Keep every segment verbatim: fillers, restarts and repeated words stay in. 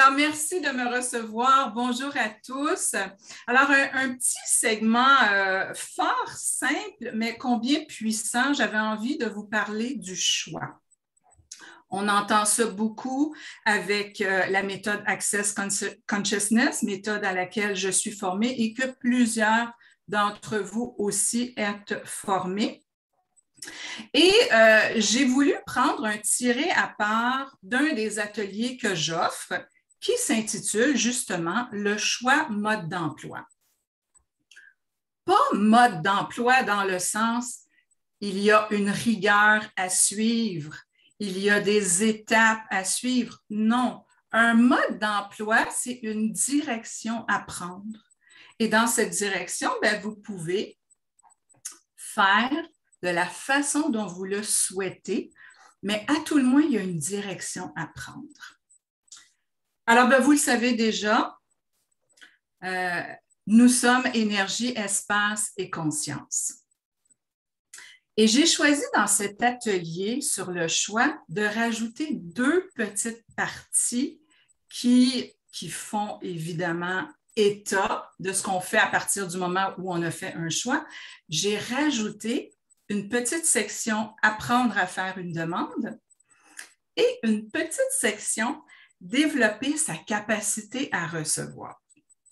Alors, merci de me recevoir. Bonjour à tous. Alors, un, un petit segment euh, fort simple, mais combien puissant. J'avais envie de vous parler du choix. On entend ça beaucoup avec euh, la méthode Access Consciousness, méthode à laquelle je suis formée et que plusieurs d'entre vous aussi êtes formés. Et euh, j'ai voulu prendre un tiré à part d'un des ateliers que j'offre qui s'intitule justement « Le choix mode d'emploi ». Pas mode d'emploi dans le sens « il y a une rigueur à suivre », il y a des étapes à suivre. Non, un mode d'emploi, c'est une direction à prendre. Et dans cette direction, bien, vous pouvez faire de la façon dont vous le souhaitez, mais à tout le moins, il y a une direction à prendre. Alors, bien, vous le savez déjà, euh, nous sommes énergie, espace et conscience. Et j'ai choisi dans cet atelier sur le choix de rajouter deux petites parties qui, qui font évidemment état de ce qu'on fait à partir du moment où on a fait un choix. J'ai rajouté une petite section « Apprendre à faire une demande » et une petite section « Développer sa capacité à recevoir ».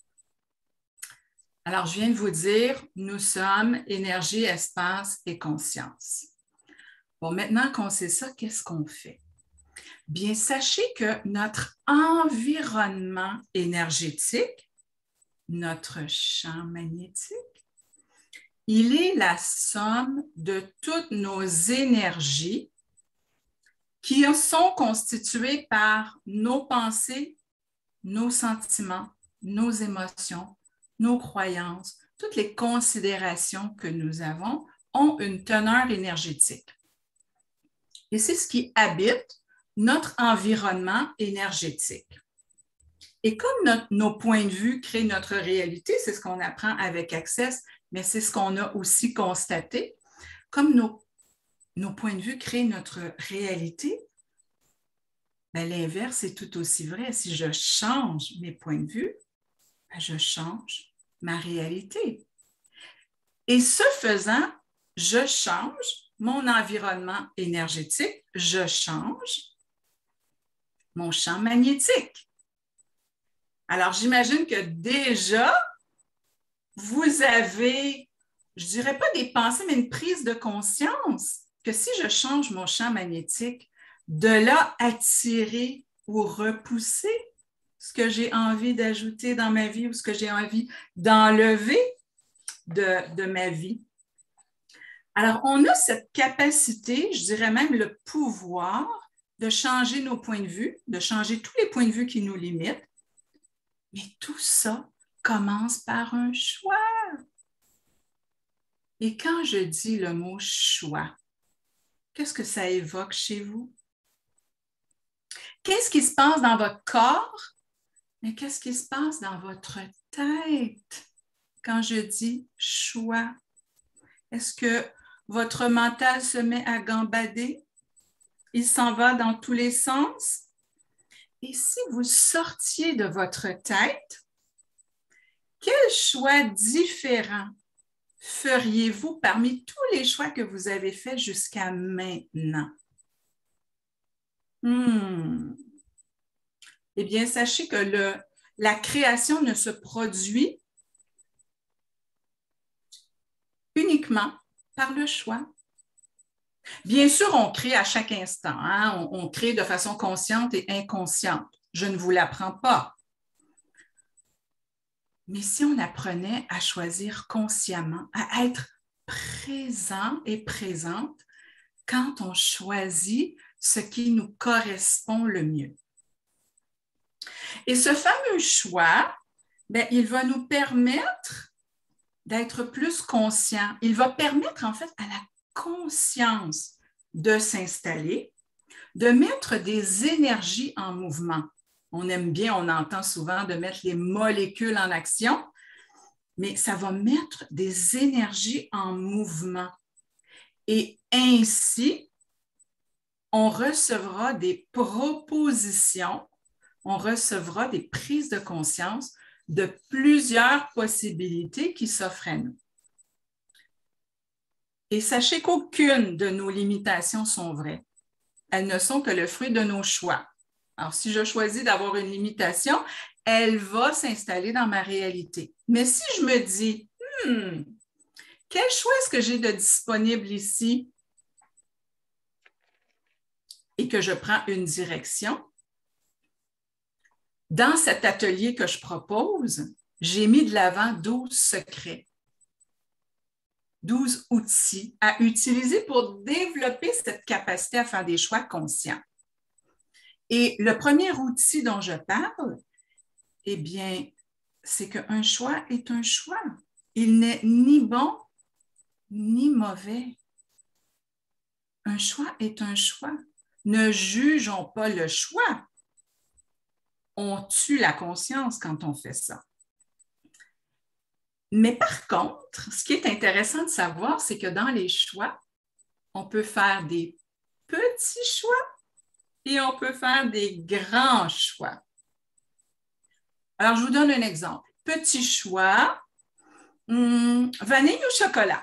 Alors, je viens de vous dire, nous sommes énergie, espace et conscience. Bon, maintenant qu'on sait ça, qu'est-ce qu'on fait? Bien, sachez que notre environnement énergétique, notre champ magnétique, il est la somme de toutes nos énergies qui sont constituées par nos pensées, nos sentiments, nos émotions, nos croyances, toutes les considérations que nous avons ont une teneur énergétique. Et c'est ce qui habite notre environnement énergétique. Et comme notre, nos points de vue créent notre réalité, c'est ce qu'on apprend avec Access, mais c'est ce qu'on a aussi constaté, comme nos, nos points de vue créent notre réalité, ben, l'inverse est tout aussi vrai. Si je change mes points de vue, ben, je change ma réalité. Et ce faisant, je change mon environnement énergétique, je change mon champ magnétique. Alors, j'imagine que déjà, vous avez, je ne dirais pas des pensées, mais une prise de conscience que si je change mon champ magnétique, de là attirer ou repousser ce que j'ai envie d'ajouter dans ma vie ou ce que j'ai envie d'enlever de, de ma vie. Alors, on a cette capacité, je dirais même le pouvoir de changer nos points de vue, de changer tous les points de vue qui nous limitent. Mais tout ça commence par un choix. Et quand je dis le mot choix, qu'est-ce que ça évoque chez vous? Qu'est-ce qui se passe dans votre corps? Mais qu'est-ce qui se passe dans votre tête quand je dis choix? Est-ce que votre mental se met à gambader? Il s'en va dans tous les sens? Et si vous sortiez de votre tête, quel choix différent feriez-vous parmi tous les choix que vous avez faits jusqu'à maintenant? Hmm. Eh bien, sachez que le, la création ne se produit uniquement par le choix. Bien sûr, on crée à chaque instant, hein? on, on crée de façon consciente et inconsciente. Je ne vous l'apprends pas. Mais si on apprenait à choisir consciemment, à être présent et présente quand on choisit ce qui nous correspond le mieux. Et ce fameux choix, bien, il va nous permettre d'être plus conscients. Il va permettre en fait à la conscience de s'installer, de mettre des énergies en mouvement. On aime bien, on entend souvent de mettre les molécules en action, mais ça va mettre des énergies en mouvement. Et ainsi, on recevra des propositions, on recevra des prises de conscience de plusieurs possibilités qui s'offrent à nous. Et sachez qu'aucune de nos limitations sont vraies. Elles ne sont que le fruit de nos choix. Alors, si je choisis d'avoir une limitation, elle va s'installer dans ma réalité. Mais si je me dis, hmm, quel choix est-ce que j'ai de disponible ici? Et que je prends une direction, dans cet atelier que je propose, j'ai mis de l'avant douze secrets, douze outils à utiliser pour développer cette capacité à faire des choix conscients. Et le premier outil dont je parle, eh bien, c'est qu'un choix est un choix. Il n'est ni bon ni mauvais. Un choix est un choix. Ne jugeons pas le choix. On tue la conscience quand on fait ça. Mais par contre, ce qui est intéressant de savoir, c'est que dans les choix, on peut faire des petits choix et on peut faire des grands choix. Alors, je vous donne un exemple. Petit choix, hum, vanille ou chocolat?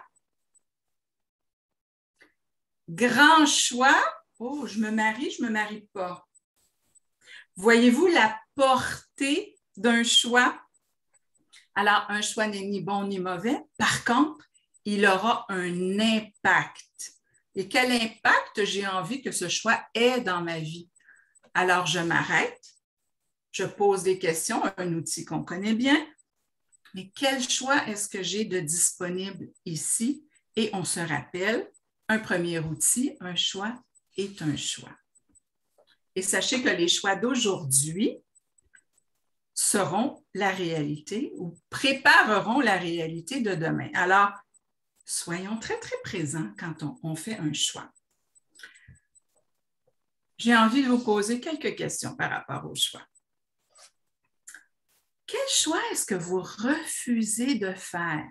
Grand choix, oh, je me marie, je ne me marie pas. Voyez-vous la portée d'un choix? Alors, un choix n'est ni bon ni mauvais. Par contre, il aura un impact. Et quel impact j'ai envie que ce choix ait dans ma vie? Alors, je m'arrête, je pose des questions, un outil qu'on connaît bien. Mais quel choix est-ce que j'ai de disponible ici? Et on se rappelle, un premier outil, un choix est un choix. Et sachez que les choix d'aujourd'hui seront la réalité ou prépareront la réalité de demain. Alors, soyons très, très présents quand on, on fait un choix. J'ai envie de vous poser quelques questions par rapport au choix. Quel choix est-ce que vous refusez de faire?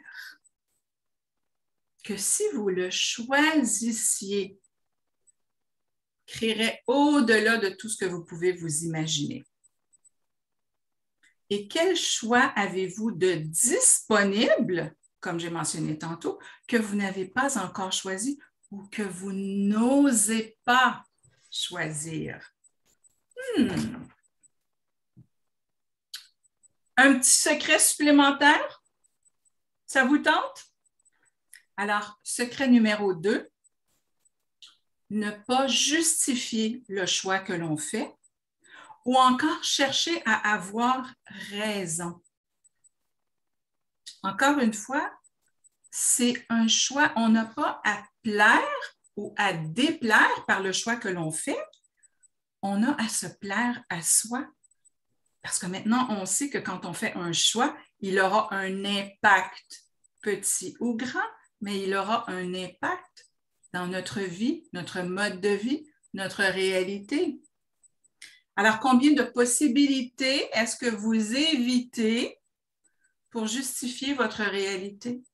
Que si vous le choisissiez, créerait au-delà de tout ce que vous pouvez vous imaginer. Et quel choix avez-vous de disponible, comme j'ai mentionné tantôt, que vous n'avez pas encore choisi ou que vous n'osez pas choisir? Hmm. Un petit secret supplémentaire? Ça vous tente? Alors, secret numéro deux, ne pas justifier le choix que l'on fait ou encore chercher à avoir raison. Encore une fois, c'est un choix. On n'a pas à plaire ou à déplaire par le choix que l'on fait. On a à se plaire à soi. Parce que maintenant, on sait que quand on fait un choix, il aura un impact, petit ou grand, mais il aura un impact dans notre vie, notre mode de vie, notre réalité. Alors, combien de possibilités est-ce que vous évitez pour justifier votre réalité?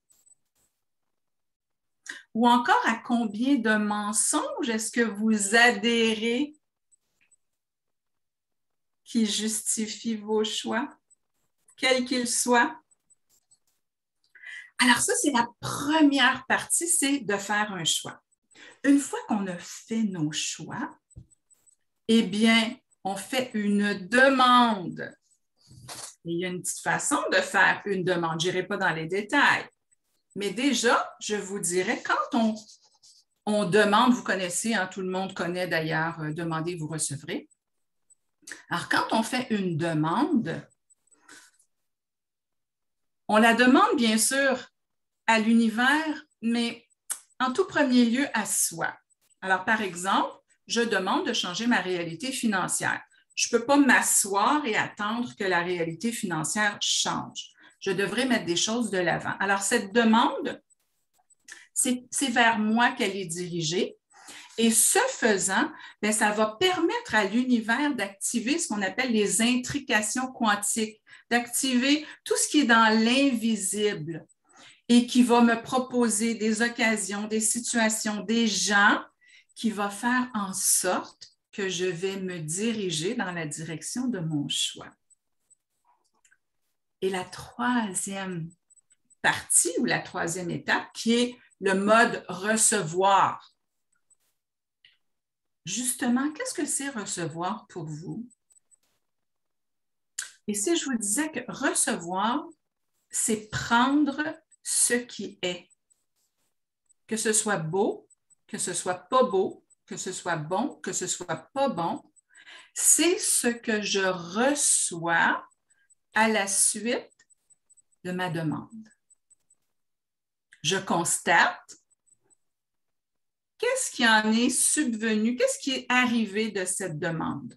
Ou encore, à combien de mensonges est-ce que vous adhérez qui justifient vos choix, quels qu'ils soient? Alors ça, c'est la première partie, c'est de faire un choix. Une fois qu'on a fait nos choix, eh bien, on fait une demande. Et il y a une petite façon de faire une demande. Je n'irai pas dans les détails. Mais déjà, je vous dirais, quand on, on demande, vous connaissez, hein, tout le monde connaît d'ailleurs, euh, demandez, vous recevrez. Alors, quand on fait une demande, on la demande bien sûr à l'univers, mais en tout premier lieu à soi. Alors, par exemple, je demande de changer ma réalité financière. Je ne peux pas m'asseoir et attendre que la réalité financière change. Je devrais mettre des choses de l'avant. Alors, cette demande, c'est, c'est vers moi qu'elle est dirigée. Et ce faisant, bien, ça va permettre à l'univers d'activer ce qu'on appelle les intrications quantiques, d'activer tout ce qui est dans l'invisible et qui va me proposer des occasions, des situations, des gens qui vont faire en sorte que je vais me diriger dans la direction de mon choix. Et la troisième partie ou la troisième étape qui est le mode recevoir. Justement, qu'est-ce que c'est recevoir pour vous? Et si je vous disais que recevoir, c'est prendre ce qui est. Que ce soit beau, que ce soit pas beau, que ce soit bon, que ce soit pas bon, c'est ce que je reçois à la suite de ma demande. Je constate qu'est-ce qui en est subvenu, qu'est-ce qui est arrivé de cette demande.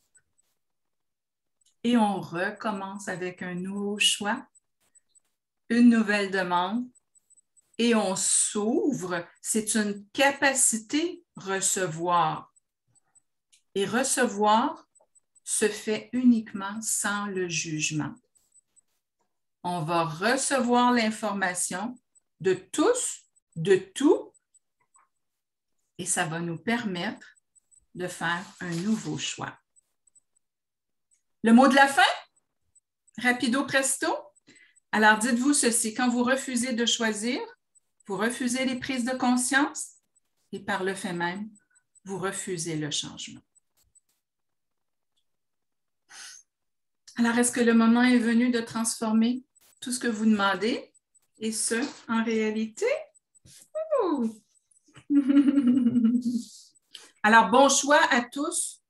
Et on recommence avec un nouveau choix, une nouvelle demande, et on s'ouvre. C'est une capacité recevoir. Et recevoir se fait uniquement sans le jugement. On va recevoir l'information de tous, de tout, et ça va nous permettre de faire un nouveau choix. Le mot de la fin? Rapido presto. Alors, dites-vous ceci, quand vous refusez de choisir, vous refusez les prises de conscience et par le fait même, vous refusez le changement. Alors, est-ce que le moment est venu de transformer tout ce que vous demandez et ce, en réalité? Ouh! Alors, bon choix à tous.